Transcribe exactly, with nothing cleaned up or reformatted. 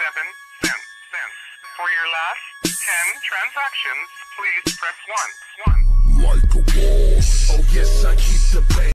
seven cents. For your last ten transactions, please press one. one. Like a boss. Oh yes, I keep the bank.